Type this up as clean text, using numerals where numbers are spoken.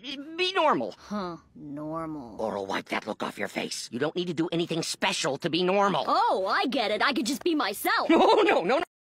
Be normal. Huh, normal. Or I'll wipe that look off your face. You don't need to do anything special to be normal. Oh, I get it. I could just be myself. No, no, no, no.